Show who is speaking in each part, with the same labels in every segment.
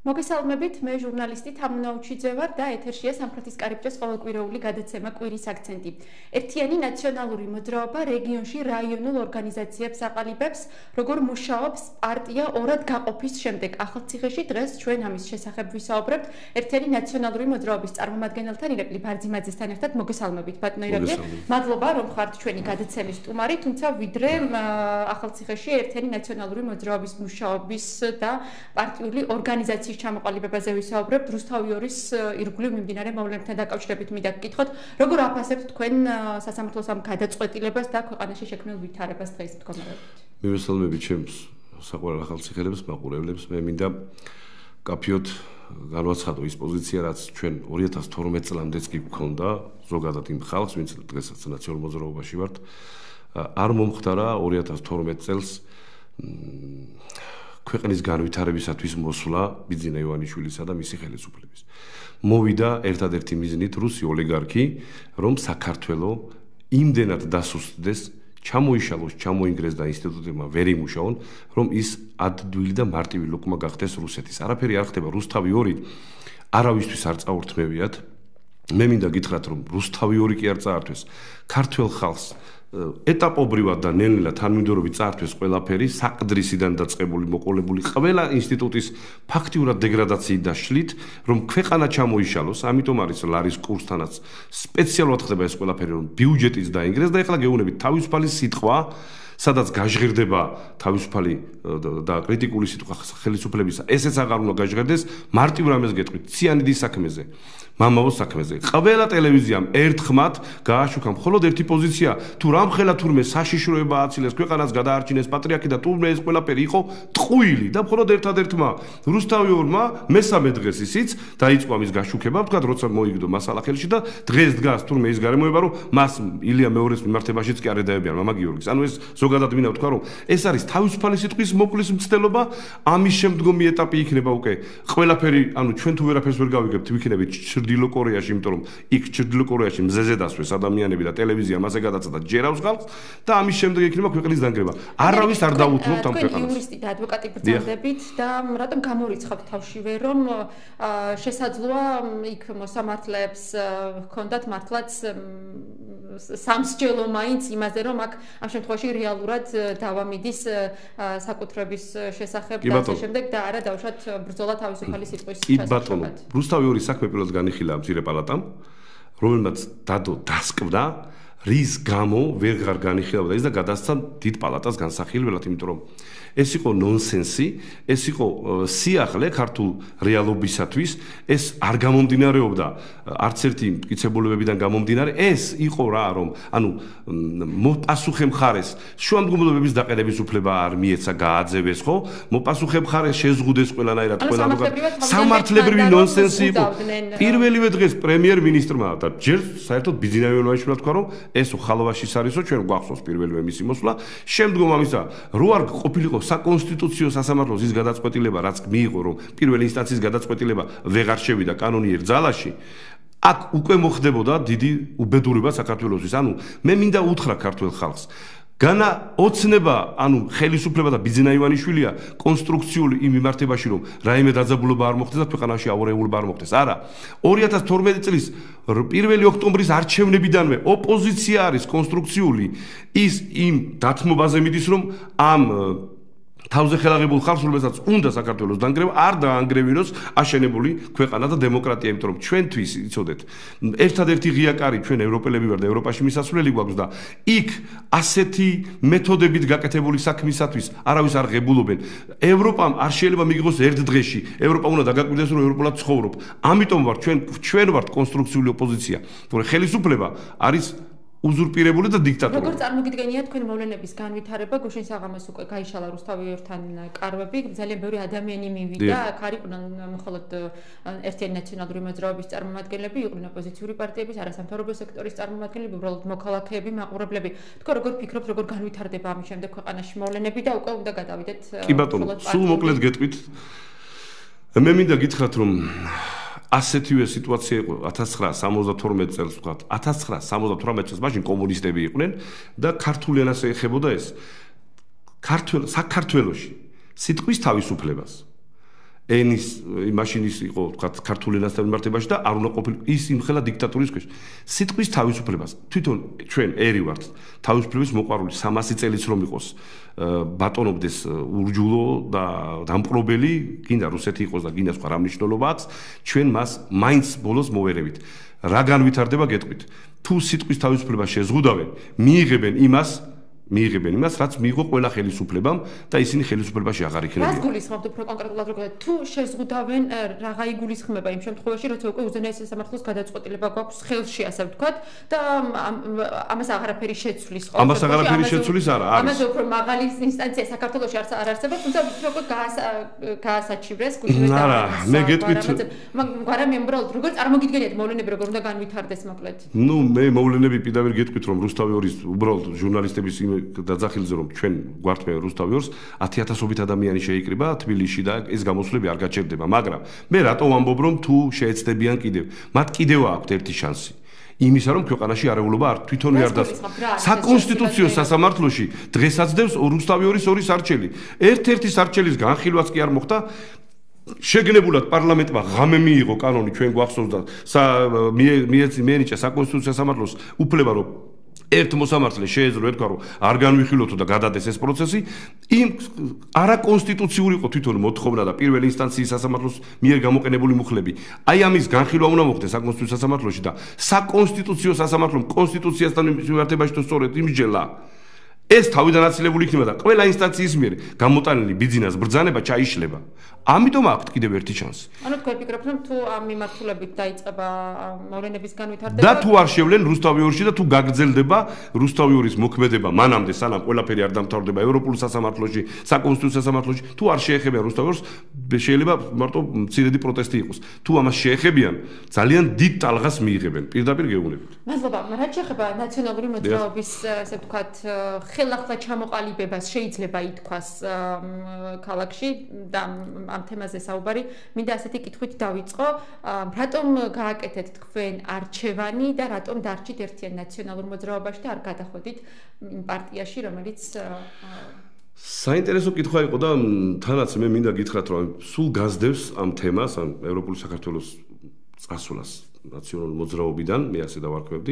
Speaker 1: მოგესალმებით, მე ჟურნალისტი თამუნა უჩიძე ვარ და ეთერშია სამფრათის კარიბჭეს ყოველკვირეული გადაცემა კვირის აქცენტი. ერთიანი ნაციონალური მოძრაობა რეგიონში რაიონულ ორგანიზაციებს აყალიბებს, როგორ მუშაობს პარტია ორად გაყოფის შემდეგ. ახალციხეში დღეს ჩვენ ამის შესახებ ვისაუბრებთ. ერთიანი ნაციონალური მოძრაობის წარმომადგენელთან ირაკლი ბარძიმაძესთან ერთად მოგესალმებით, ბატონო ირაკლი. მადლობა, რომ ხართ ჩვენი გადაცემის სტუმარი, თუმცა ვიდრე ახალციხეში ერთიანი ნაციონალური მოძრაობის მუშაობის და პარტიული ორგანიზაციის ჩამოყალიბებაზე ვისაუბრებთ. რუსთავიორის ირგვლივ მიმდინარე მოვლენებთან დაკავშირებით მინდა გკითხოთ, როგორ აფასებთ თქვენ სასამართლოს ამ გადაწყვეტილებას და ქვეყანაში შექმნილ ვითარებას დღეს მდგომარეობით.
Speaker 2: მივესალმებით ჩემს საყვარელ ახალციხელებს, მაყურებლებს. მე მინდა კაფიოთ განვაცხადო ის პოზიცია, რაც ჩვენ 2012 წლამდეც კი გქონდა ზოგადად იმ ხალხს, ვინც დღესაც ნაციონალურ მოძრაობაში ვართ, არ მომხდარა 2012 წელს ქვეყნის განვითარებისათვის მოსვლა ბიძინა ივანიშვილისა და მისი ხელისუფლების. მოვიდა ერთადერთი მიზნით რუსი ოლიგარქი, რომ საქართველო იმდენად დასუსტდეს, ჩამოიშალოს, ჩამოინგრეს და ინსტიტუტებმა ვერ იმუშაონ, რომ ის ადვილი და მარტივი ლოკმა გახდეს რუსეთის. არაფერი არ ხდება, რუსთავი 2 არავისთვის არ წაურთმევიათ. მე მინდა გითხრათ, რომ რუსთავი 2 კი არ წაართვეს ქართველ ხალხს ეტაპობრივად და ნელ-ნელა თანმიმდევრობით წაართვეს ყველაფერი, საყდრისიდან დაწყებული, მოყოლებული ყველა ინსტიტუტის ფაქტიურად დეგრადაციით და შლით, რომ ქვეყანა ჩამოიშალოს, ამიტომ არის ლარის კურსთანაც სპეციალურად ხდება ეს ყველაფერი, რომ ბიუჯეტიც დაინგრეს და ეხლა გეუბნებით თავისუფალი სიტყვა, სადაც გაჟღერდება თავისუფალი და კრიტიკული სიტყვა ხელისუფლებისა, ესეც აღარ უნდა გაჟღერდეს, მარტივ რამეს გეტყვით, ციანიდის საქმეზე. მამაოს საქმეზე. ყველა ტელევიზიამ ერთხმად გააშუქა მხოლოდ ერთი პოზიცია, თუ რამხელა თურმე საშიშროება აცილეს, ქვეყანას გადაარჩინეს პატრიარქი და თურმე ეს ყველაფერი იყო ტყუილი და მხოლოდ ერთადერთმა რუსთავი 2-მა მესამე დღეს ისიც დაიწყო ამის გაშუქება, თქვა, როცა მოიგდო მასალა ხელში და დღეს დგას თურმე ის გარემოება, რომ მას ილია მეორის მიმართებაშიც კი არ ედაებიან მამა გიორგის. ანუ ეს ზოგადად მინდა ვთქვა, რომ ეს არის თავისუფალი სიტყვის მოკვლის მცდელობა, ამის შემდგომი ეტაპი იქნება უკვე ყველაფერი, ანუ ჩვენ თუ ვერაფერს ვერ გავიგებთ, ვიქნებით ჩრდილო კორეაში, იმიტომ რომ იქ ჩრდილო კორეაში მზეზე დასვეს ადამიანები და ტელევიზია მასე გადაცა და ჯერავს ხალხს და ამის შემდეგ იქნება ქვეყნის დანგრევა. არავის არ დაუთმობთ ამ ქვეყანას.
Speaker 1: თქვენ იურისტი და ადვოკატი ბრძანდებით და რატომ გამორიცხავთ თავშივე, რომ შესაძლოა იქ მოსამართლეებს ჰქონდათ მართლაც სამსჯელო მაინც იმაზე, რომ აქ ამ შემთხვევაში რეალურად დავამიდის საკუთრების შესახებ და ამ შემდეგ და არა დავუშვათ ბრძოლა თავისუფალი სიტყვის შესახებ.
Speaker 2: რუსთავი 2 საქმე პირველად განიხილა მცირე პალატამ, რომელმაც დადო დასკვნა, რის გამო ვეღარ განიხილავდა ის და გადასცა დიდ პალატას განსახილველად, იმიტომ რომ ეს იყო ნონსენსი, ეს იყო სიახლე ქართულ რეალობისათვის, ეს არ გამომდინარეობდა არც ერთი მტკიცებულებებიდან გამომდინარე, ეს იყო რა, რომ ანუ მოპასუხე მხარეს შუამდგომლობების დაყენების უფლება არ მიეცა, გააძევეს, ხო? მოპასუხე მხარეს შეზღუდეს ყველანაირად სამართლებრივი ნონსენსი იყო. პირველივე დღეს პრემიერ-მინისტრმა და ჯერ საერთოდ ბიძინა ივანიშვილმა თქვა, რომ ეს ხალვაშის არისო, ჩვენ გვახსოვს პირველივე მისი მოსვლა, შემდგომ ამისა რო არ ყოფილიყო საკონსტიტუციო სასამართლოს ის გადაწყვეტილება, რაც მიიღო, რომ პირველი ინსტანციის გადაწყვეტილება ვეღარ შევიდა კანონიერ ძალაში, აქ უკვე მოხდებოდა დიდი უბედურება საქართველოსთვის. ანუ მე მინდა უთხრა ქართულ ხალხს, განა ოცნება, ანუ ხელისუფლება და ბიძინა ივანიშვილია კონსტრუქციული იმ მიმართებაში, რომ რაიმე დაძაბულობა არ მოხდეს და ქვეყანაში აურეულობა არ მოხდეს. არა, 2012 წლის 1 ოქტომბრის არჩევნებიდანვე ოპოზიცია არის კონსტრუქციული ის იმ დათმობაზე მიდის, რომ ამ თავზე ხელაღებულ ხალხს, რომელსაც უნდა საქართველოს დანგრევა, არ დაანგრევინოს აშენებული ქვეყანა და დემოკრატია, იმიტომ რომ ჩვენთვის იცოდეთ, ერთადერთი ღია კარი ჩვენ ევროპელები ვარ და ევროპაში მისასვლელი გვაქვს და იქ ასეთი მეთოდებით გაკეთებული საქმისათვის არავის არ ღებულობენ. ევროპამ არ შეიძლება მიიღოს ერთ დღეში. ევროპა უნდა დაგაკვირდეს, რომ ევროპულად ცხოვრობ. ამიტომ ვარ ჩვენ ვართ კონსტრუქციული ოპოზიცია. თორე ხელისუფლება არის უზურპირებული და დიქტატორი.
Speaker 1: როგორ წარმოგიდგენია თქვენ მოვლენების განვითარება? გუშინ საღამოს უკვე გაიშალა რუსთავი 2-თან კარვები, ძალიან ბევრი ადამიანი მივიდა, აქ არიყვნენ მხოლოდ ერთიანი ნაციონალური მოძრაობის წარმომადგენლები, იყვნენ ოპოზიციური პარტიების, არასამთავრობო სექტორის წარმომადგენლები, უბრალოდ მოქალაქეები, მაყურებლები. თქვენ როგორ ფიქრობთ, როგორ განვითარდება ამის შემდეგ ქვეყანაში მოვლენები და უკვე უნდა გადავიდეთ?
Speaker 2: კი ბატონო, სულ მოკლედ გეტყვით. მე მინდა გითხრათ, რომ ასეთივე სიტუაცია იყო 1972 წელს, ვთქვათ, 1978 წელს მაშინ კომუნისტები იყვნენ და ქართული ენას ეხებოდა ეს. საქართველოში სიტყვის თავისუფლებას ენის მაშინ ის იყო თქვა ქართული ენასთან მიმართებაში და არ უნდა ყოფილიყო ის იმხელა დიქტატურის ქვეშ. სიტყვის თავისუფლებას თვითონ ჩვენ ერი ვართ თავისუფლების მოყვარული 300 წელიც რომ იყოს ბატონობდეს ურჯულო და დამპყრობელი, გინდა რუსეთი იყოს და გინდა სხვა რა მნიშვნელობა აქვს, ჩვენ მას მაინც ბოლოს მოვერევით. რა განვითარდება გეტყვით. თუ სიტყვის თავისუფლებას შეზღუდავენ, მიიღებენ იმას, რაც მიიღო ყველა ხელისუფლებამ და ისინი ხელისუფლებაში აღარ იქნებიან.
Speaker 1: რას გულისხმობთ უფრო კონკრეტულად როგორ თუ შეზღუდავენ რაღა იგულისხმება იმ შემთხვევაში, როცა უკვე უზენაესი სამართლის გადაწყვეტილება გვაქვს ხელში, ასე ვთქვათ, და ამას აღარაფერი შეცვლის ხო?
Speaker 2: ამას აღარაფერი შეცვლის არა არის.
Speaker 1: ამაზე უფრო მაღალი ინსტანცია საქართველოში არ არსებობს, თუმცა უკვე გაასაჩივრეს გულისხმობთ.
Speaker 2: არა, მე გეტყვით,
Speaker 1: მაგრამ მე უბრალოდ როგორ წარმოგიდგენიათ მოვლენები როგორ უნდა განვითარდეს მოკლედ?
Speaker 2: ნუ მე მოვლენები პირდაპირ გეტყვით რომ რუსთავი ორის უბრალოდ ჟურნალისტების დაძახილზე რომ ჩვენ გვართმე რუსთავი ორს 10,000-ობით ადამიანი შეიკრიბა თბილისში და ეს გამოსვლები არ გაჩერდება, მაგრამ მე რატო ვამბობ რომ თუ შეეცდებიან კიდევ, მათ კიდევ აქვთ ერთი შანსი. იმისა რომ ქვეყანაში არეულობა არ თვითონვე არ დასრულდა. საკონსტიტუციო სასამართლოში დღესაც დევს რუსთავი ორის ორი სარჩელი. ერთ-ერთი სარჩელის განხილვაც კი არ მოხდა. შეგნებულად პარლამენტმა ღამე მიიღო კანონი ჩვენ გვახსოვს და მიენიჭა საკონსტიტუციო სასამართლოს უფლება რომ ერთ მოსამართლეს შეეძლო ეთქვა რომ არ განვიხილოთო და გადადეს ეს პროცესი იმ არაკონსტიტუციური იყო თვითონ მოთხოვნა და პირველი ინსტანციის სასამართლოს მიერ გამოყენებული მუხლები აი ამის განხილვა უნდა მოხდეს საკონსტიტუციო სასამართლოში და საკონსტიტუციო სასამართლომ კონსტიტუციასთან მიმართებაში თუ სწორედ იმსჯელა ეს თავიდანაცილებული იქნება და ყველა ინსტანციის მიერ გამოტანილი ბიძინას ბრძანება ჩაიშლება. ამიტომ აქვთ კიდევ ერთი შანსი.
Speaker 1: ანუ თქვენ ფიქრობთ რომ თუ ამ მიმართულებით დაიწყება მოვლენების განვითარდება
Speaker 2: და თუ არ შევლენ რუსთავი ორში და თუ გაგრძელდება რუსთავი ორის მოქმედება მანამდე სანამ ყველაფერი არ დამთავრდება ევროპულ სასამართლოში, საკონსტიტუციო სასამართლოში, თუ არ შეეხებიან რუსთავი ორს, შეიძლება მარტო მცირედი პროტესტი იყოს. თუ ამას შეეხებიან, ძალიან დიდ ტალღას მიიღებენ. პირდაპირ გეუბნებით.
Speaker 1: მადლობა. რაც შეეხება ნაციონალური მოძრაობის, ასე ვთქვათ, ხელახლა ჩამოყალიბებას შეიძლება ითქვას ქალაქში და ამ თემაზე საუბარი მინდა ასეთი კითხვით დავიწყო რატომ გააკეთეთ თქვენ არჩევანი და რატომ დარჩით ერთიან ნაციონალურ მოძრაობაში და არ გადახვედით იმ პარტიაში რომელიც
Speaker 2: საინტერესო კითხვა იყო და თანაც მე მინდა გითხრათ რომ სულ გაზდევს ამ თემას ამ ევროპული საქართველოს წასვლას ნაციონალურ მოძრაობიდან მე ასე დავარქვევდი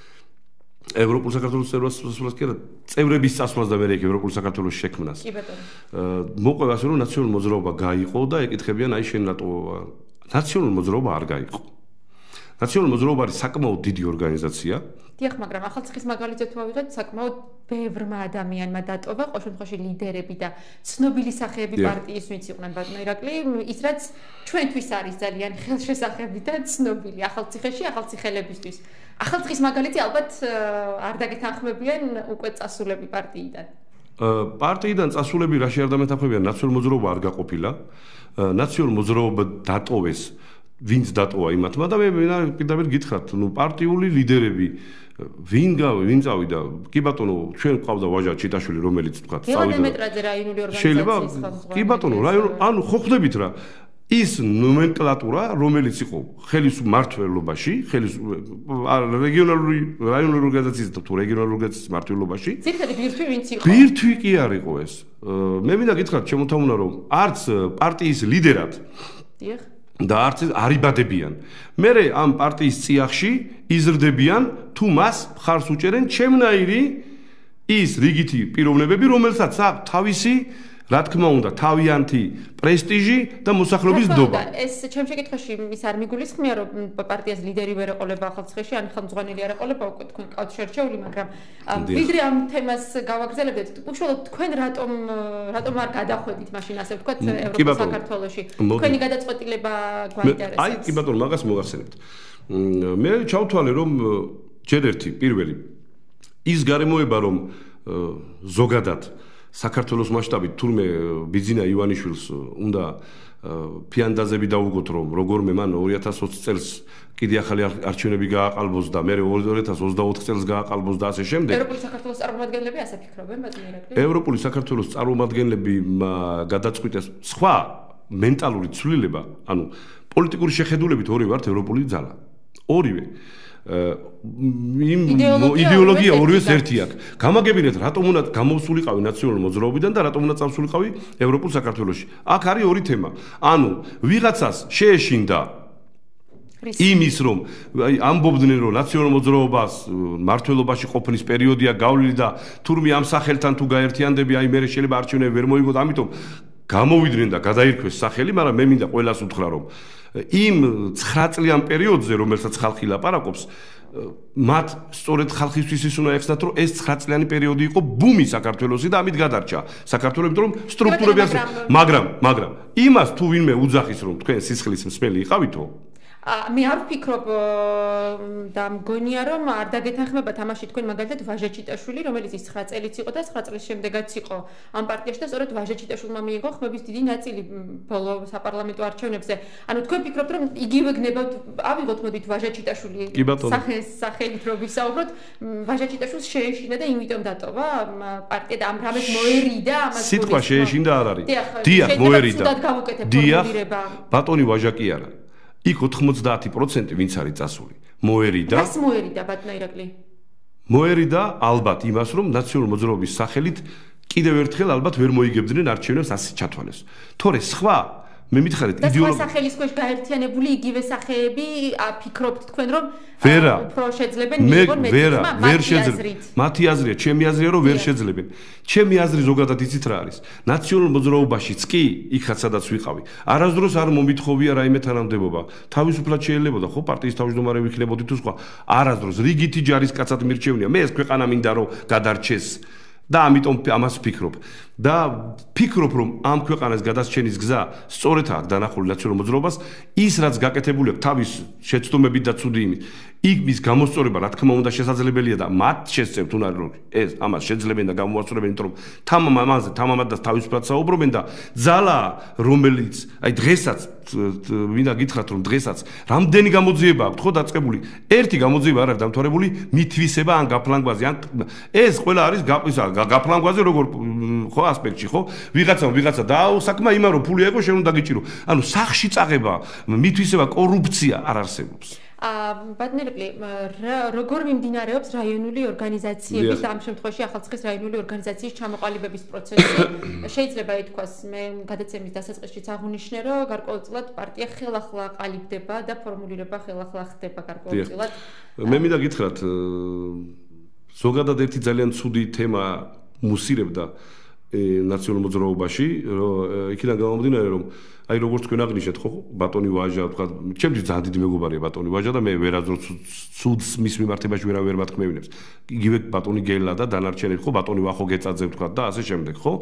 Speaker 2: ევროპულ საქართველოს წევრობას კი არა წევრების წასვლას და მე ევროპულ საქართველოს შექმნას.
Speaker 1: კი ბატონო.
Speaker 2: მოყვება ასე რომ ნაციონალური მოძრაობა გაიყო და ეკითხებიან აი შენ რატო ნაციონალური მოძრაობა არ გაიყო. ნაციონალური მოძრაობა არის საკმაოდ დიდი ორგანიზაცია.
Speaker 1: დიახ, მაგრამ ახალციხის მაგალითზე თუ ავიღეთ, საკმაოდ ბევრმა ადამიანმა დატოვა, ყოველ შემთხვევაში ლიდერები და ცნობილი სახეები პარტიის ვინც იყვნენ ბატონო ირაკლი, ის რაც ჩვენთვის არის ძალიან ხელშესახები და ცნობილი ახალციხეში, ახალციხელებისთვის. ახალციხის მაგალითი ალბათ არ დაგეთანხმებიან უკვე წასულები პარტიიდან.
Speaker 2: პარტიიდან წასულები რა შეიძლება დამეთანხმებიან, ნაციონალური მოძრაობა არ გაყოფილა. ნაციონალური მოძრაობა დატოვეს, ვინც დატოვა იმათმა და მე პირდაპირ გითხრათ, ნუ პარტიული ლიდერები ვინ წავიდა? კი ბატონო, ჩვენ ყავდა ვაჟა ჩიტაშვილი, რომელიც თქვა,
Speaker 1: წავიდა. მეტრაძე რაიონული ორგანიზაციის
Speaker 2: შეიძლება კი ბატონო, ანუ ხო ხვდებით რა ის ნომენკლატურა, რომელიც იყო ხელისმმართველობაში, რეგიონალური რაიონული ორგანიზაციის თუ რეგიონალური ორგანიზაციის მმართველობაში.
Speaker 1: ძირითადად ბირთვი ვინც იყო?
Speaker 2: ბირთვი კი არ იყო ეს. მე მინდა გითხრათ, შემოთამუნა რომ არც პარტიის ლიდერად
Speaker 1: დიახ
Speaker 2: და არც არიბადებიან. მერე ამ პარტიის წიაღში იზრდებიან თუ მას მხარს უჭერენ ჩემნაირი ის რიგითი პიროვნებები, რომელსაც აქვს თავისი რა თქმა უნდა, თავიანთი პრესტიჟი და მოსახლეობის ნდობა.
Speaker 1: ეს ჩემ შეკითხვაში ის არ მიგულისხმია, რომ პარტიას ლიდერი ვერ ეყოლება ახალციხეში, ან ხელმძღვანელი არ ეყოლება, უკვე თქვენ ყავთ შერჩეული, მაგრამ ვიდრე ამ თემას გავაგრძელებდეთ, უშუალოდ თქვენ რატომ არ გადახვედით მაშინ ასე ვთქვათ ევროპულ საქართველოში? თქვენი გადაწყვეტილება გვაინტერესებს.
Speaker 2: აი, კი ბატონო, მაგას მოგახსენებთ. მე ჩავთვალე, რომ ჯერ ერთი პირველი ის გარემოება, რომ ზოგადად საქართველოს მასშტაბით თურმე ბიძინა ივანიშვილს უნდა ფიანდაზები დაუგოთ რომ როგორმე მან 2020 წელს კიდე ახალი არჩევნები გააყალბოს და მე 2024 წელს გააყალბოს და ასე შემდეგ.
Speaker 1: ევროპული საქართველოს წარმომადგენლები ასე ფიქრობენ, ბატონო ირაკლი?
Speaker 2: ევროპული საქართველოს წარმომადგენლები გადაწყვიტეს სხვა მენტალური ცვლილება, ანუ პოლიტიკური შეხედულებით ორივე ვართ ევროპული ძალა. ორივე. იდეოლოგია ორივეს ერთი აქვს. გამაგებინეთ, რატომ უნდა გამოსულიყავი ნაციონალური მოძრაობიდან და რატომ უნდა წავსულიყავი ევროპულ საქართველოში. აქ არის ორი თემა. ანუ ვიღაცას შეეშინდა იმის რომ ამბობდნენ რომ ნაციონალურ მოძრაობას მართლობაში ყოფნის პერიოდია გავლილი და თურმე ამ სახელთან თუ გაერთიანდები აი მე შეიძლება არჩევნები ვერ მოიგოთ ამიტომ გამოვიდნენ და გადაირქვეს სახელი მაგრამ მე მინდა ყველას უთხრა რომ იმ 9 წლიან პერიოდზე რომელსაც ხალხი ლაპარაკობს მათ სწორედ ხალხისთვის ის უნდა ეხსნათ რომ ეს 9 წლიანი პერიოდი იყო ბუმი საქართველოსი და ამით გადარჩა საქართველოს იმიტომ რომ სტრუქტურები ასე მაგრამ იმას თუ ვინმე უძახის რომ თქვენ სისხლის მსმელი იყავითო
Speaker 1: მე არ ვფიქრობ და მგონია რომ არ დაგეთანხმება თამაში თქვენ მაგალითად ვაჟა ჩიტაშვილი რომელიც ის 9 წელიც იყო და 9 წლის შემდეგაც იყო ამ პარტიაში და სწორედ ვაჟა ჩიტაშვილმა მიიღო ხმების დიდი ნაწილი ბოლო საპარლამენტო არჩევნებზე ანუ თქვენ ფიქრობთ რომ იგივე გნებავთ ავიღოთ მოდით ვაჟა ჩიტაშვილი სახელით რომ ვისაუბროთ ვაჟა ჩიტაშვილს შეეშინა და იმიტომ დატოვა პარტია და ამ რამეს მოერიდა ამას
Speaker 2: სიტყვა შეეშინდა არ არის დიახ მოერიდა დიახ ბატონი ვაჟა კი არა იქ 90% ვინც არის წასული. მოერიდა.
Speaker 1: რას მოერიდა ბატონო ირაკლი?
Speaker 2: მოერიდა ალბათ იმას, რომ ნაციონალური მოძრაობის სახელით კიდევ ერთხელ ალბათ ვერ მოიგებდნენ არჩევნებს ასე ჩათვალეს. თორე სხვა მე მითხარით
Speaker 1: იდეოლოგია და სახელის ქვეშ გაერთიანებული იგივე სახეები ფიქრობთ თქვენ რომ უფრო შეძლებენ მიიღონ
Speaker 2: ვერ შეძლებენ მათი აზრია ჩემი აზრია რომ ვერ შეძლებენ ჩემი აზრი ზოგადად იცით რა არის ნაციონალურ მოძრაობაშიც კი იქაც სადაც ვიყავი არასდროს არ მომითხოვია რაიმე თანამდებობა თავისუფლად შეიძლებოდა ხო პარტიის თავმჯდომარე ვიქნებოდი თუ სხვა არასდროს რიგითი ჯარისკაცად მირჩევნია მე ეს ქვეყანა მინდა რომ გადარჩეს და ამიტომ ამას ვფიქრობ და ვფიქრობ რომ ამ ქვეყანას გადასჩენის გზა სწორედაა დანახული ნაციონალურ მოძრაობას ის რაც გაკეთებული აქვს თავის შეცდომებით და ცუდი იმით იქ მის გამოსწორება რა თქმა უნდა შესაძლებელია და მათ შესწევთ უნდა რომ ეს ამას შეძლებენ და გამოასწორებენ იმიტომ რომ თამამად და თავისუფლად საუბრობენ და ძალა რომელიც აი დღესაც მინდა გითხრათ რომ დღესაც რამდენი გამოძიება აქვს ხო დაწყებული ერთი გამოძიება არ არის დამთავრებული მითვისება ან გაფლანგვაზე ან ეს ყველა არის გაფლანგვაზე როგორ ხო ასპექტში ხო ვიღაცა დააუსაქმა იმან რომ ფული აიღო შენ უნდა გიჭირო ანუ სახში წაღება მითვისება კორუფცია არ არსებობს
Speaker 1: ბატონო ირაკლი როგორ მიმდინარეობს რაიონული ორგანიზაციების ამ შემთხვევაში ახალციხის რაიონული ორგანიზაციის ჩამოყალიბების პროცესი შეიძლება ითქვას მე გადაცემის დასაწყისშიც აღვნიშნე რომ გარკვეულწილად პარტია ხელახლა ყალიბდება და ფორმულირება ხელახლა ხდება გარკვეულწილად
Speaker 2: მე მინდა გითხრათ ზოგადად ერთი ძალიან ცუდი თემა მუსირებდა ნაციონალურ მოძრაობაში იქიდან გამომდინარე რომ აი როგორც თქვენ აღნიშნეთ ხო ბატონი ვაჟა თქვა ჩემთვის ძალიან დიდი მეგობარია ბატონი ვაჟა და მე ვერაძროს ცუდს მის მიმართებაში ვერ მათქმევინებს იგივე ბატონი გელა და დანარჩენები ხო ბატონი ვახო გეწაძე თქვა და ასე შემდეგ ხო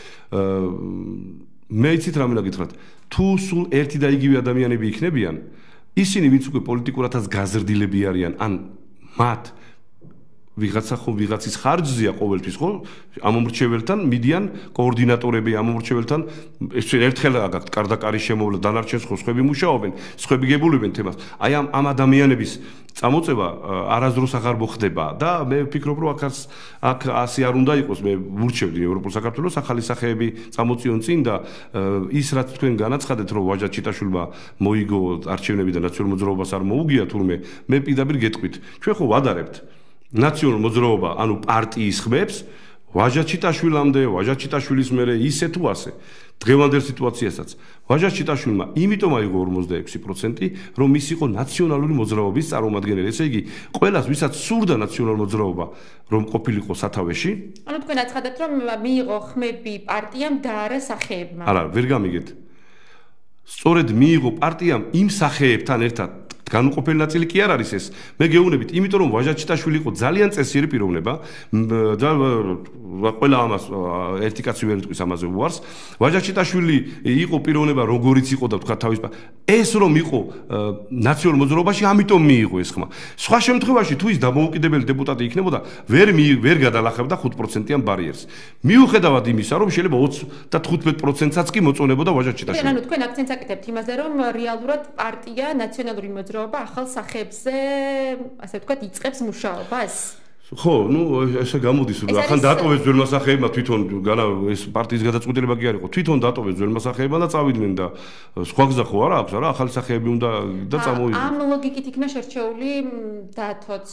Speaker 2: მე იცით რა მინდა გითხრათ თუ სულ ერთი და იგივე ადამიანები იქნებიან ისინი ვინც უკვე პოლიტიკურადაც გაზრდილები არიან ან მათ ვიღაცა ხო ვიღაცის ხარჯზეა ყოველთვის ხო ამომრჩეველთან მიდიან კოორდინატორები ამომრჩეველთან ეს ერთხელ აგაკთ კარდაკარი შემოვლა დანარჩენს ხო სხვები მუშაობენ სხვები გებულებენ თემას აი ამ ადამიანების წამოწევა არასდროს აღარ მოხდება და მე ვფიქრობ რომ აქ ასე არ უნდა იყოს მე ვურჩევდი ევროპულ საქართველოს ახალი სახეები წამოწიონ წინ და ის რაც თქვენ განაცხადეთ რომ ვაჟა ჩიტაშვილმა მოიგო არჩევნები და ნაციონალურ მოძრაობას არ მოუგია თურმე მე პირდაპირ გეტყვით ჩვენ ხო ვადარებთ ნაციონალურ მოძრაობა ანუ პარტიის ხმებს ვაჟა ჩიტაშვილამდე ვაჟა ჩიტაშვილის მერე ისე თუ ასე დღევანდელ სიტუაციასაც ვაჟა ჩიტაშვილმა იმიტომ აიღო 46% რომ ის იყო ნაციონალური მოძრაობის წარმომადგენელი ესე იგი ყველას ვისაც სურდა ნაციონალური მოძრაობა რომ ყოფილიყო სათავეში
Speaker 1: ანუ თქვენ აცხადეთ რომ მიიღო ხმები პარტიამ და არა სახეებმა
Speaker 2: არა ვერ გამიგეთ სწორედ მიიღო პარტიამ იმ სახეებთან ერთად განუყოფელი ნაწილი კი არ არის ეს. მე გეუბნებით, იმიტომ რომ ვაჟა ჩიტაშვილი იყო ძალიან წესიერი პიროვნება და ყველა ამას ერთი კაცი ვერ იტყვის ამაზე უარს. ვაჟა ჩიტაშვილი იყო პიროვნება როგორიც იყო და თქვა თავის ეს რომ იყო ნაციონალურ მოძრაობაში, ამიტომ მიიღო ეს ხმა. სხვა შემთხვევაში თუ ის დამოუკიდებელი დეპუტატი იქნებოდა, ვერ გადალახებდა 5%-იან ბარიერს. მიუხედავად იმისა, რომ შეიძლება 25%-საც კი მოწონებოდა ვაჟა ჩიტაშვილი.
Speaker 1: ანუ თქვენ აქცენტს აკეთებთ იმაზე, რომ რეალურად პარტია ნაციონალური მოძრაობა ახალ სახეებზე, ასე ვთქვათ, იწყებს მუშაობას.
Speaker 2: ხო, ну, ესე გამოდის, რომ ახლა დატოვეს ძველმასახეებმა თვითონ ეს პარტიის გადაწყვეტილება კი არ იყო. თვითონ დატოვეს ძველმასახეებმა და წავიდნენ და სხვა გზა ხო არა აქვს, არა, ახალი სახეები უნდა და წამოიდგინოს.
Speaker 1: ამ ლოგიკით იქნა შერჩეული დათოც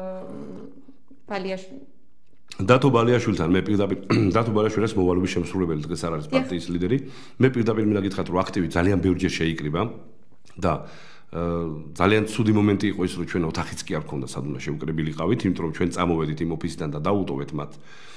Speaker 1: ბალიაშვილი.
Speaker 2: დათო ბალიაშვილთან მე პირდაპირ დათო ბალიაშვილის მოვალობის შემსრულებელი დღეს არ არის პარტიის ლიდერი. მე პირდაპირ მინდა გითხრათ, რომ აქტივი ძალიან ბევრჯერ შეიკრიბა და ძალიან ცუდი მომენტი იყო ის, რომ ჩვენ ოთახიც კი არ ქონდა სადღაც შევკრებილიყავით, იმიტომ რომ ჩვენ წამოვედით იმ ოფისიდან და დაუტოვეთ მათ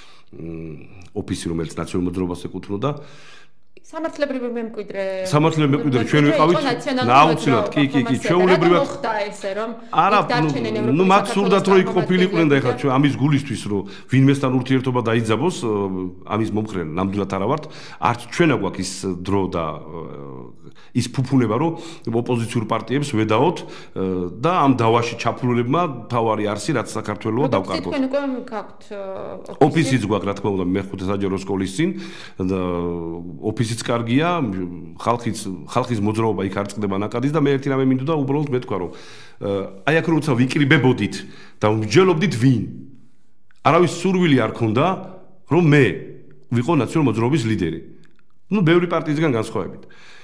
Speaker 2: ოფისი, რომელიც ნაციონალურ მოძრაობას ეკუთვნოდა.
Speaker 1: სამართლებრივი მემკვიდრე
Speaker 2: ჩვენ ვიყავით აუცილებლად კი ჩვეულებრივად
Speaker 1: მოხდა ესე რომ
Speaker 2: არა ნუ მათ სურდათ რომ იქ ყოფილიყვნენ და ეხლა ჩვენ ამის გულისთვის რომ ვინმესთან ურთიერთობა დაიძაბოს ამის მომხრე ნამდვილად არა ვართ არც ჩვენ აგვაქვს ის დრო და ის ფუფუნება რომ ოპოზიციურ პარტიებს ვედაოთ და ამ დავაში ჩაფურულებმა თავარი არსი რაც საქართველოს დავკარგოთ
Speaker 1: თქვენ უკვე გაქვთ
Speaker 2: ოფისიც გვაქვს რა თქმა უნდა მეხუთე საჯარო სკოლის წინ და ოფისიც კარგია ხალხის მოძრაობა იქ არ წყდება ნაკადის და მე ერთი რამე მინდოდა უბრალოდ მე თქვა რომ აი აქ როცა ვიკრიბებოდით და ვმჯელობდით ვინ არავის სურვილი არ ქონდა რომ მე ვიყო ნაციონალურ მოძრაობის ლიდერი ნუ ბევრი პარტიისგან განსხვავებით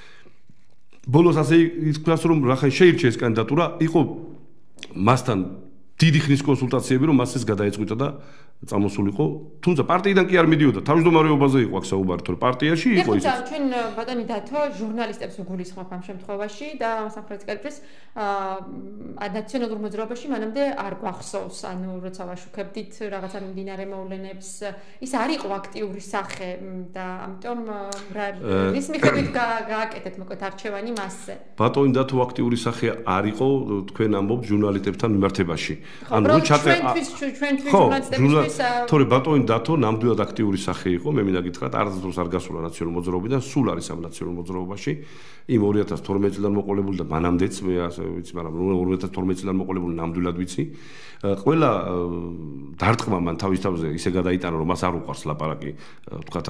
Speaker 2: ბოლოს ასე ითქვას რომ რახან შეირჩეს კანდიდატურა იყო მასთან დიდი ხნის კონსულტაციები რომ მას ეს გადაეწყვიტა და წამოსულიყო თუმცა პარტიიდან კი არ მიდიოდა თავმჯდომარეობაზე იყო აქ საუბარი თორე პარტიაში იყო ის
Speaker 1: ჩვენ ბატონი დათო ჟურნალისტებს უგულისხმობ ამ შემთხვევაში და სამხრეთის კალიფრის ნაციონალურ მოძრაობაში მანამდე არ გვახსოვს ანუ როცა ვაშუქებდით რაღაცა მიმდინარე მოვლენებს ის არ იყო აქტიური სახე და ამიტომ რის მიხედვით გააკეთეთ მოკლედ არჩევანი მასზე
Speaker 2: ბატონი დათო აქტიური სახე არ იყო თქვენ ამბობთ ჟურნალისტებთან მიმართებაში ანუ
Speaker 1: ჩვენთვის ჟურნალისტებისთვის
Speaker 2: თორე ბატონი დათო ნამდვილად აქტიური სახე იყო მე მინდა გითხრათ არც დროს არ გასულა ნაციონალურ მოძრაობიდან სულ არის ამ ნაციონალურ მოძრაობაში იმ 2012 წლიდან მოყოლებული და მანამდეც მე ასე ვიცი მაგრამ 2012 წლიდან მოყოლებული ნამდვილად ვიცი ყველა დარტყმა მან თავის თავზე ისე გადაიტანა რომ მას არ უყვარს ლაპარაკი თქვათ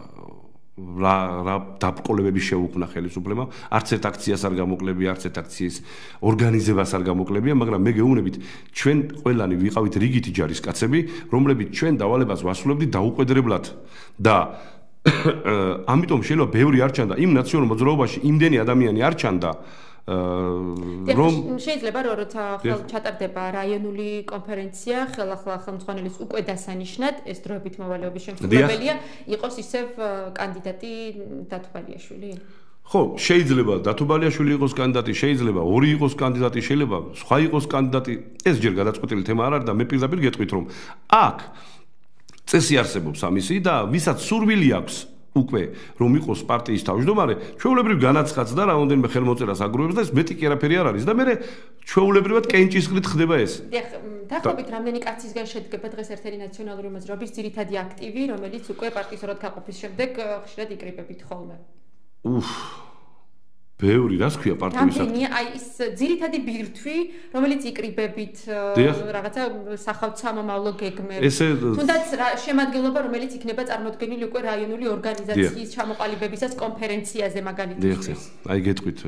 Speaker 2: რა დაპყრობები შეუქმნა ხელისუფლებამ არც ერთ აქციას არ გამოკლებია არც ერთ აქციის ორგანიზებას არ გამოკლებია მაგრამ მე გეუბნებით ჩვენ ყველანი ვიყავით რიგითი ჯარისკაცები რომლებიც ჩვენ დავალებას ვასრულებდით დაუკვედრებლად და ამიტომ შეიძლება ბევრი არ ჩანდა იმ ნაციონალურ მოძრაობაში იმდენი ადამიანი არ ჩანდა რომ
Speaker 1: შეიძლება რომ როცა ჩატარდება რაიონული კონფერენცია ხელახლა ხელმძღვანელის უკვე დასანიშნად ეს დროებით მოვალეობის შემსრულებელია იყოს ისევ კანდიდატი დათო ბალიაშვილი
Speaker 2: ხო შეიძლება დათო ბალიაშვილი იყოს კანდიდატი შეიძლება ორი იყოს კანდიდატი შეიძლება სხვა იყოს კანდიდატი ეს ჯერ გადაწყვეტილი თემა არ არის და მე პირდაპირ გეტყვით რომ აქ წესი არსებობს ამისი და ვისაც სურვილი აქვს უკვე რომ იყოს პარტიის თავმჯდომარე, ჩვეულებრივ განაცხადს და რაოდენიმე ხელმოწერას აგროვებს და ეს მეტი კი არაფერი არ არის და მე ჩვეულებრივად კენჭისყრით ხდება ეს.
Speaker 1: დაახლოებით რამდენი კაცისგან შედგება დღეს ერთ-ერთი ნაციონალური მოძრაობის ძირითადი აქტივი, რომელიც უკვე პარტიის როდგაყოფის შემდეგ ხშირად იკრიბებით ხოლმე.
Speaker 2: ბევრი რას ქვია პარტიის
Speaker 1: აქტივი? აი ის ძირითადი ბირთვი, რომელიც იკრიბებით რაღაცა სახალხო-სამომავლო გეგმებს. თუნდაც შემადგენლობა, რომელიც იქნება წარმოქმნილი უკვე რაიონული ორგანიზაციის ჩამოყალიბებისას კონფერენციაზე მაგალითად.
Speaker 2: აი გეტყვით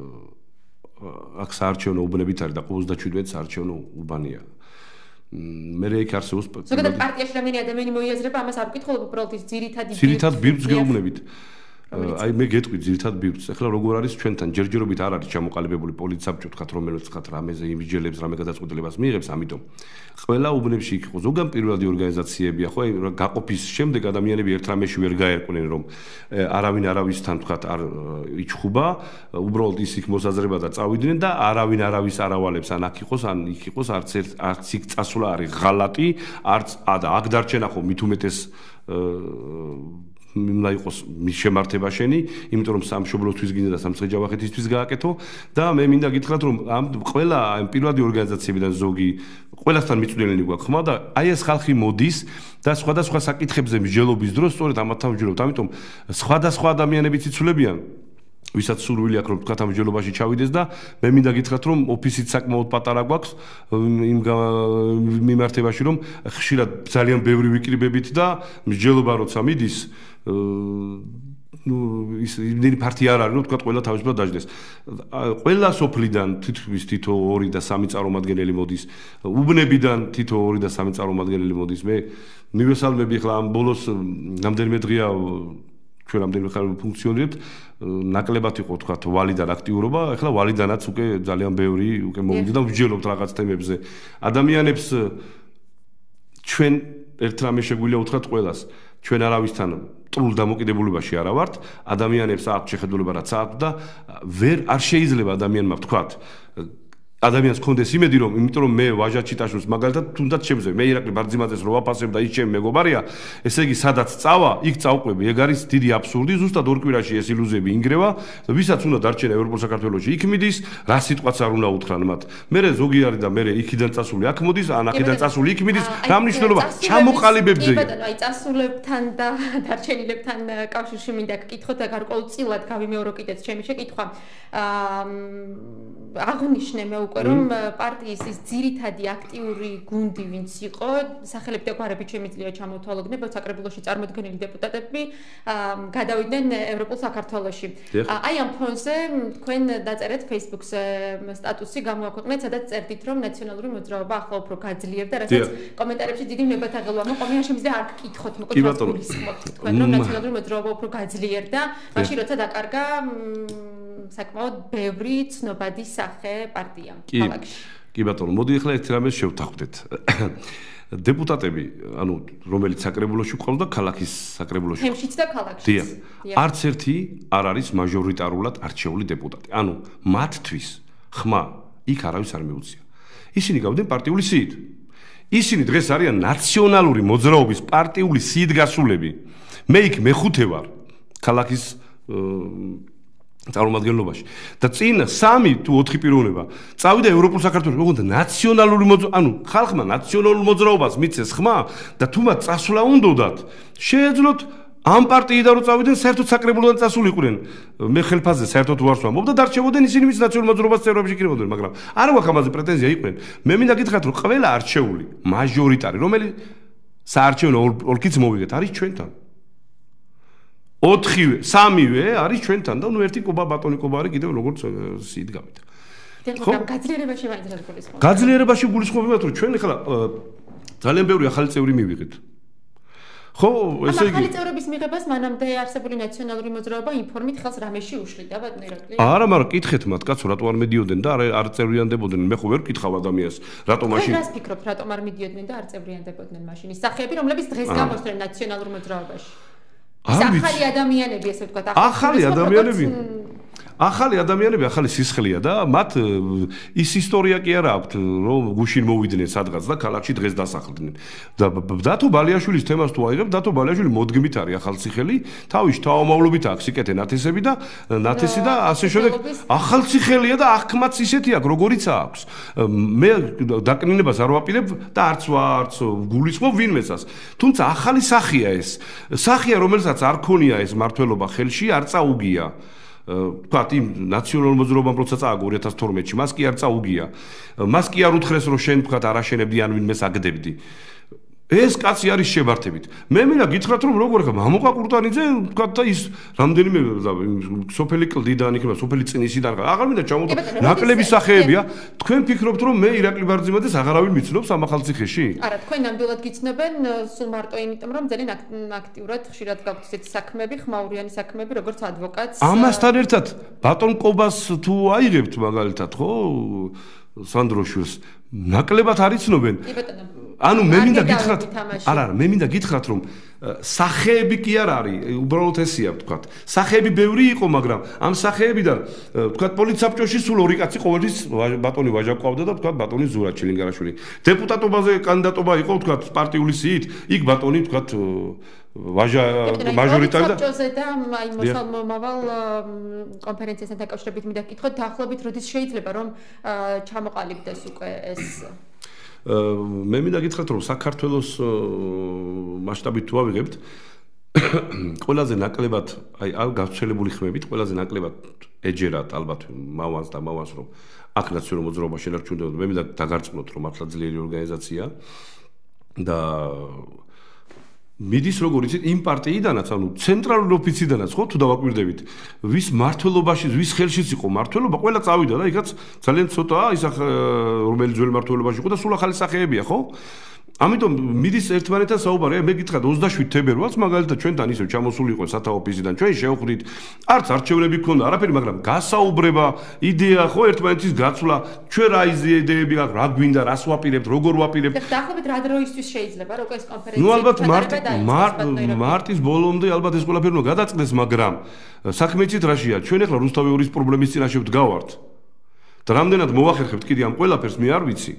Speaker 2: აქ საარჩევნო უბნებით არის და 37 საარჩევნო უბანია. მე იქ არსებობს
Speaker 1: ზოგადად პარტიაში რამდენი ადამიანი მოიაზრება ამას არ ვკითხულობ უბრალოდ ის
Speaker 2: ძირითად ბირთვს გეუბნებით. აი მე გეტყვით ძირითად ბირთვს. ეხლა როგორ არის ჩვენთან ჯერჯერობით არ არის ჩამოყალიბებული პოლიცსაბჭო თქვათ რომელიც თქვათ რამეზე იმიჯელებს რამე გადაწყვეტილებას მიიღებს ამიტომ ყველა უბნებში იქ იყო ზოგან პირველადი ორგანიზაციებია ხო აი გაყოფის შემდეგ ადამიანები ერთ რამეში ვერ გაერკვნენ რომ არავინ არავისთან თქვათ არ იჩხუბა უბრალოდ ის იქ მოსაზრება და წავიდნენ და არავინ არავის არავალებს ან აქ იყოს ან იქ იყოს არც იქ წასვლა არის ღალატი არც აქ დარჩენა ხო მით უმეტეს მინდა იყოს მის შემართება შენი, იმიტომ რომ სამშობლოსთვის გინდა და სამცხე-ჯავახეთისთვის გააკეთო და მე მინდა გითხრათ რომ ამ ყველა ამ პირველადი ორგანიზაციებიდან ზოგი ყველასთან მიწვდელენი გვაქვს ხმა და აი ეს ხალხი მოდის და სხვადასხვა საკითხებზე მსჯელობის დროს სწორედ ამათთან ვჯეროთ. ამიტომ სხვადასხვა ადამიანებიც იცვლებიან ვისაც სურვილი აქვს რომ თქვათ ამ მსჯელობაში ჩავიდეს და მე მინდა გითხრათ რომ ოფისით საკმაოდ პატარა გვაქვს იმ მიმართებაში რომ ხშირად ძალიან ბევრი ვიკრიბებით და მსჯელობა როცა მიდის ის იმდენი ფართი არ არის, რომ თქვა ყველა თავისუფლად დაждდეს. ყველა სოფლიდან თითქმის თითო 2 და 3 წარმომადგენელი მოდის. უბნებიდან თითო 2 და 3 წარმომადგენელი მოდის. მე მივესალმები ახლა ამ ბოლოს რამდენიმე დღეა ჩვენ რამდენიმე ხანი ფუნქციონირებთ. ნაკლებად იყო თქვა ვალიდან აქტიურობა, ახლა ვალიდანაც უკვე ძალიან ბევრი უკვე მოვიდა და ვჯერობთ რაღაც თემებზე. ადამიანებს ჩვენ ერთ რამე შეგვიძლია უთხრათ ყველას. ჩვენ არავისთან მტრულ დამოკიდებულებაში არა ვართ, ადამიანებს აქვს შეხედულება რაც აქვს და არ შეიძლება ადამიანმა ვთქვათ ადამიანს კონდეს იმედი რომ იმიტომ რომ მე ვაჟა ჩიტაშვილს მაგალითად თუნდაც შემზე მე ირაკლი ბარძიმაძეს რო ვაფასებ და ის ჩემი მეგობარია ესე იგი სადაც წავა იქ წავყვები ეგ არის დიდი აბსურდი ზუსტად 2 კვირაში ეს ილუზიები ინგრევა ვისაც უნდა დარჩენა ევროპულ საქართველოში იქ მიდის რა სიტყვაც არ უნდა უთხრან მათ მე ზოგი არის და მე იქიდან წასული აქ მოდის ან აქედან წასული იქ მიდის რა მნიშვნელობა ჩამოყალიბებდე
Speaker 1: კი ბატონო აი წასულებთან და დარჩენილებთან კავშირში მინდა გკითხოთ და გარკვეულწილად გავიმეორო კიდეც ჩემი შეკითხვა აღნიშნე მე უკვე რომ პარტიის ის ძირითადი აქტიური გუნდი ვინც იყო სახელები და გვარებით შემიძლია ჩამოთვალოდნენ საკრებულოში წარმოდგენილი დეპუტატები გადავიდნენ ევროპულ საქართველოში აი ამ ფონზე თქვენ დაწერეთ Facebook-ზე სტატუსი გამოაქვეყნეთ სადაც წერდით რომ ნაციონალური მოძრაობა ახლა უფრო გაძლიერდა რასაც კომენტარებში დიდი მებათაღელვა მოყვა მე შემიძლია არ გკითხოთ მოკლედ თქვენ რომ ნაციონალური მოძრაობა უფრო გაძლიერდა მაშინ როცა დაკარგა საკმაოდ ბევრი ცნობადი სახე პარტია ქალაქში.
Speaker 2: კი ბატონო, მოდი ახლა ერთ რამეს შევთანხმდეთ. დეპუტატები, ანუ რომელიც საკრებულოში ყავდა ქალაქის საკრებულოში.
Speaker 1: თემშიც და ქალაქშიც.
Speaker 2: დიახ. არც ერთი არ არის მაჟორიტარულად არჩეული დეპუტატი. ანუ მათთვის ხმა იქ არავის არ მიუწია. ისინი გავდნენ პარტიული სიით. ისინი დღეს არიან ნაციონალური მოძრაობის პარტიული სიით გასულები. მე იქ მეხუთე ვარ ქალაქის წარმომადგენლობაში და წინ 3 თუ 4 პიროვნება წავიდა ევროპულ საქართველოში ოღონდ ნაციონალური ანუ ხალხმა ნაციონალურ მოძრაობას მიცეს ხმა და თუმცა წასვლა უნდათ შეეძლოთ ამ პარტიიდან რომ წავიდნენ საერთოდ საკრებულოდან წასულიყვნენ მე ხელფასზე საერთოდ უარს ვამბობ და დარჩებოდნენ ისინი ვინც ნაციონალურ მოძრაობას წევრებში იქნებოდნენ მაგრამ არ გვაქვს ამაზე პრეტენზია იყვნენ მე მინდა გითხრათ რომ ყველა არჩეული მაჟორიტარი რომელიც საარჩევნო ოლქიც მოვიგეთ არის ჩვენთან 4-ვე, 3-ვე არის ჩვენთან და ნუ ერთი ბატონი კობა არის კიდევ როგორც სიით გავიდა.
Speaker 1: ხო, გაძლიერებაში მაინც რა გულისხმობთ?
Speaker 2: გაძლიერებაში გულისხმობთ რომ ჩვენ ახლა ძალიან ბევრი ახალი წევრი მივიღეთ. ხო, ესე იგი
Speaker 1: ახალი წევრების მიღებას მანამდე არსებული ნაციონალური მოძრაობა ინფორმით ხელს რამეში უშლიდა ბატონო ირაკლი?
Speaker 2: არა, მაგრამ კითხეთ მათ კაცო რატო არ მედიოდნენ და არ წევრიანდებოდნენ. მე ხო ვერ ვკითხავ ადამიანს, რატო მაშინ
Speaker 1: რას ფიქრობთ, რატომ არ მედიოდნენ და არ წევრიანდებოდნენ მაშინ ის სახეები, რომლებიც დღეს გამოსვლენ ნაციონალურ მოძრაობაში? ახალი ადამიანები ესე ვთქვათ
Speaker 2: ახალი ადამიანები ახალი სისხლია და მათ ის ისტორია კი არ აქვთ რომ გუშინ მოვიდნენ სადღაც და ქალაქში დღეს დასახლდნენ და დათო ბალიაშვილის თემას თუ აიღებ დათო ბალიაშვილი მოდგმით არის ახალციხელი თავის თავმავლობით აქვს სიკეთე ნათესები და ნათესი და ასე შემდეგ ახალციხელია და აღქმაც ისეთი აქვს როგორიც აქვს მე დაკნინებას არ ვაპირებ და არც გულისხმობ ვინმეცას თუმცა ახალი სახია ეს სახია რომელსაც არ ქონია ეს მართლობა ხელში არ წაუგია ვთქვათ იმ ნაციონალურ მოძრაობამ როცა წააგო 2012-ში მას კი არ წაუგია მას კი არ უთხრეს რომ შენ ვთქვათ არ აშენებდი ან ვინმეს აგდებდი ეს კაცი არის შებართებით მე მინდა გითხრათ რომ როგორ ხა მამოყა კურტანიძე ვთქვათ და ის რამდენიმე სოფელი კლდიდან იქნება სოფელი წინისიდან აღარ მინდა ჩამოვთო ნაკლები სახეებია თქვენ ფიქრობთ რომ მე ირაკლი ბარძიმაძეს აღარავინ მიცნობს ამ ახალციხეში
Speaker 1: არა თქვენ ნამდვილად გიცნობენ სულ მარტო იმიტომ რომ ძალიან აქტიურად ხშირად გაქვთ ესეთი საქმეები ხმაურიანი საქმეები როგორც ადვოკატს
Speaker 2: ამასთან ერთად ბატონ კობას თუ აიღებთ მაგალითად ხო სანდროშვილს ნაკლებად არ იცნობენ ანუ მე მინდა გითხრათ არა მე მინდა გითხრათ რომ სახეები კი არ არის უბრალოდ ესია ვთქვათ სახეები ბევრი იყო მაგრამ ამ სახეებიდან ვთქვათ პოლიცსაბჭოში სულ 2 კაცი ყოველთვის ბატონი ვაჟა ყავდა და ვთქვათ ბატონი ზურა ჩილინგარაშვილი დეპუტატობაზე კანდიდატობა იყო ვთქვათ პარტიული სიით იქ ბატონი ვთქვათ ვაჟა მაჟორიტარი და
Speaker 1: საბჭოზე და აი მოსალმომავალ კონფერენციასთან დაკავშირებით მინდა გკითხოთ დაახლოებით როდის შეიძლება რომ ჩამოყალიბდეს უკვე ეს
Speaker 2: მე მინდა გითხრათ რომ საქართველოს მასშტაბით თუ ავიღებთ ყველაზე ნაკლებად აი გავრცელებული ხმებით ყველაზე ნაკლებად ეჯერათ ალბათ მავანს და მავანს რომ აქ ნაციონალურ მოძრაობა შენარჩუნდებოდა მე მინდა დაგარწმუნოთ რომ მართლა ძლიერი ორგანიზაცია და მიდის როგორ იცით იმ პარტიიდანაც, ანუ ცენტრალური ოფისიდანაც ხო თუ დავაკვირდებით, ვის მართლობაში, ვის ხელშიც იყო მართლობა, ყველა წავიდა და იქაც ძალიან ცოტაა ის რომელი ძველი მართლობაში იყო და სულ ახალი სახეებია, ხო? ამიტომ მიდის ერთმანეთთან საუბარი, მე გითხრათ 27 თებერვალს მაგალითად ჩვენთან ისევ ჩამოსული იყო სათავო ოფისიდან, ჩვენ შევხვდით, არც არჩევნები გქონდა, არაფერი, მაგრამ გასაუბრება, იდეა ხო ერთმანეთის გაცვლა, ჩვენ რა იდეები აქვს, რა გვინდა, რას ვაპირებთ, როგორ ვაპირებთ.
Speaker 1: დაახლოებით რა დროისთვის შეიძლება რო ეს კონფერენცია?
Speaker 2: ნუ ალბათ მარტის ბოლომდე ალბათ ეს ყველაფერი უნდა გადაწყდეს, მაგრამ საქმე იცით რაშია? ჩვენ ახლა რუსთავი ორის პრობლემის წინაშე ვდგავართ. და რამდენად მოვახერხებთ კიდე ამ ყველაფერს მე არ ვიცი.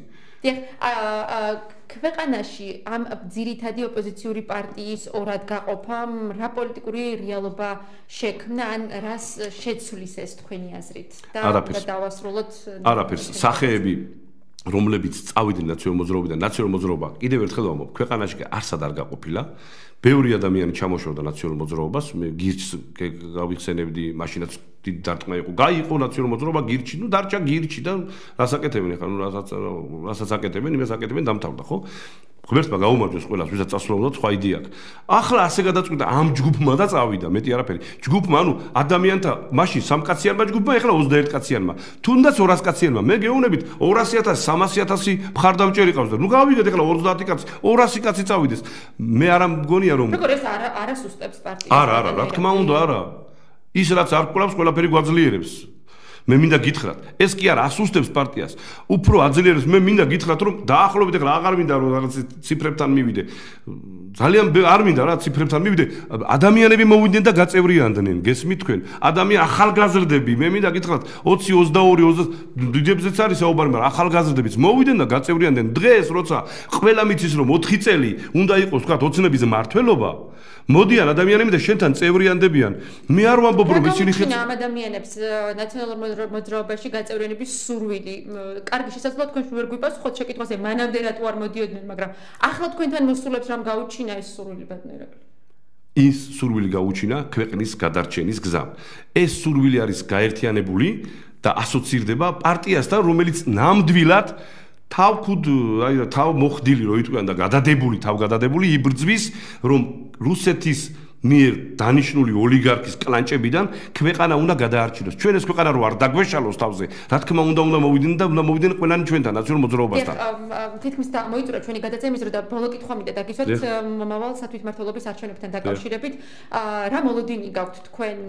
Speaker 1: ქვეყანაში ამ ძირითადი ოპოზიციური პარტიის ორად გაყოფამ რა პოლიტიკური რეალობა შექმნა ან რას შეცვლის ეს თქვენი აზრით და დავასრულოთ
Speaker 2: არაფერს სახეები რომლებიც წავიდნენ ნაციონალურ მოძრაობიდან ნაციონალურ მოძრაობა კიდევ ერთხელ ვამბობ ქვეყანაში არსად არ გაყოფილა ბევრი ადამიანი ჩამოშორდა ნაციონალურ მოძრაობას მე გირჩს გავიხსენებდი მაშინაც დიდი დარტყმა იყო გაიყო ნაციონალურ მოძრაობა გირჩი ნუ დარჩა გირჩი და რასაკეთებენ ახლა ნუ რასაც აკეთებენ იმას აკეთებენ დამთავრდა ხო ღმერთმა გაუმარჯოს ყველას ვისაც წასვლა უნდა სხვა იდეა აქვს ახლა ასე გადაწყვიტა ამ ჯგუფმა და წავიდა მეტი არაფერი ჯგუფმა ანუ ადამიანთა მაშინ 3 კაციანმა ჯგუფმა ახლა 21 კაციანმა თუნდაც 200 კაციანმა მე გეუბნებით 200.000 300.000 მხარდამჭერი ყავს და ნუ გავიგეთ ახლა 30 კაცი 200 კაცი წავიდეს მე არ მგონია რომ
Speaker 1: როგორ ეს არა სუსტებს პარტიას
Speaker 2: არა რა თქმა უნდა არა ის რაც არ ყოლავს ყველაფერი გვაძლიერებს მე მინდა გითხრათ ეს კი არ ასუსტებს პარტიას უფრო აძლიერებს მე მინდა გითხრათ რომ დაახლოებით ახლა აღარ მინდა რომ რაღაც ციფრებთან მივიდე ძალიან არ მინდა რა ციფრებთან მივიდე ადამიანები მოვიდნენ და გაწევრიანდნენ გესმით თქვენ ადამიან ახალგაზრდები მე მინდა გითხრათ 20 22 დიდებზეც არის საუბარი მაგრამ ახალგაზრდებიც მოვიდნენ და გაწევრიანდნენ დღეს როცა ყველა მიცის რომ 4 წელი უნდა იყოს თქვა ოცნების მმართველობა მოდიან ადამიანები და შენთან წევრიანდებიან მე არ ვამბობ რომ ისინი
Speaker 1: ამ ადამიანებს ნაციონალურ მოძრაობაში გაწევრიანების სურვილი კარგი შესაძლოა თქვენ ვერ გვიპას ხო შეკითხვაზე მანამდე რატო არ მოდიოდნენ მაგრამ ახლა თქვენთან მოსულებს რამ გაუჩინა ეს სურვილი ბატონერაკლი
Speaker 2: ის სურვილი გაუჩინა ქვეყნის გადარჩენის გზამ ეს სურვილი არის გაერთიანებული და ასოცირდება პარტიასთან რომელიც ნამდვილად თავკუდ აი თავ მოხდილი რო იტყვიან და გადადებული იბრძვის რომ რუსეთის მიერ დანიშნული ოლიგარქის კლანჭებიდან ქვეყანა უნდა გადაარჩინოს. ჩვენ ეს ქვეყანა რო არ დაგვეშალოს თავზე, რა თქმა უნდა მოვიდნენ და უნდა მოვიდნენ ყველანი ჩვენთან ნაციონალურ მოძრაობასთან.
Speaker 1: თითქმის მოიწურა ჩვენი გადაცემის დრო და ბოლო კითხვა მინდა დაგისვათ მომავალ სათვითმმართველობის არჩევნებთან დაკავშირებით. რა მოლოდინი გაქვთ თქვენ?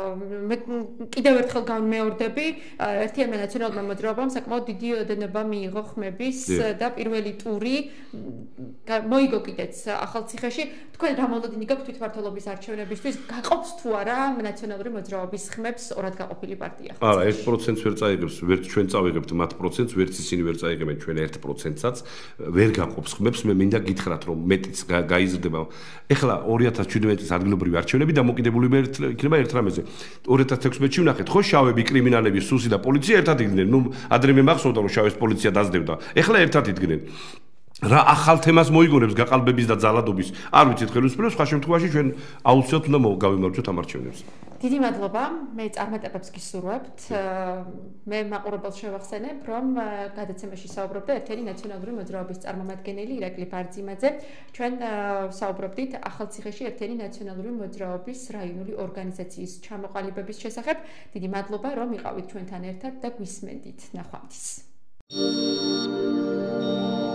Speaker 1: მე კიდევ ერთხელ განმეორდები, ერთიანმა ნაციონალურმა მოძრაობამ საკმაოდ დიდი ოდენობა მიიღო ხმების და პირველი ტური მოიგო კიდეც ახალციხეში. თქვენ რა მოლოდინი გაქვთ თვითმმართველობის არჩევნებისთვის გაყოფს თუ არა ნაციონალური მოძრაობის ხმებს ორად გაყოფილი პარტია?
Speaker 2: არა, 1%-ს ვერ წაიღებს, ვერც ჩვენ წავიღებთ მათ პროცენტს, ვერც ისინი ვერ წაიღებენ ჩვენ 1%-საც, ვერ გაყოფს ხმებს, მე მინდა გითხრათ, რომ მეტიც გაიზრდება. ეხლა 2017 წლის ადგილობრივი არჩევნები დამოკიდებული იქნება ერთ რამეზე. 2016-ში ვნახეთ, ხო, შავები, კრიმინალები, სუსი და პოლიცია ერთად იდგნენ. ნუ ადრე მე მახსოვდა, რომ შავებს პოლიცია დაძდევდა. ეხლა ერთად იდგნენ. რა ახალ თემას მოიგონებს გაყალბების და ძალადობის არ ვიცით ხელისუფლებას სხვა შემთხვევაში ჩვენ აუცილებლად უნდა გავიმარჯვოთ ამ არჩევნებს.
Speaker 1: დიდი მადლობა მე წარმატებებს გისურვებთ მე მაყურებელს შევახსენებ რომ გადაცემაში საუბრობდა ერთიანი ნაციონალური მოძრაობის წარმომადგენელი ირაკლი ბარძიმაძე ჩვენ საუბრობდით ახალციხეში ერთიანი ნაციონალური მოძრაობის რაიონული ორგანიზაციის ჩამოყალიბების შესახებ დიდი მადლობა რომ იყავით ჩვენთან ერთად და გვისმენდით ნახვამდის